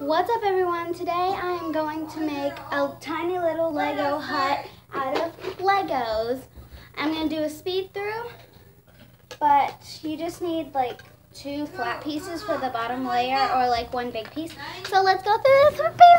What's up everyone? Today I am going to make a tiny little Lego hut out of Legos. I'm going to do a speed through, but you just need like 2 flat pieces for the bottom layer or like 1 big piece. So let's go through this piece.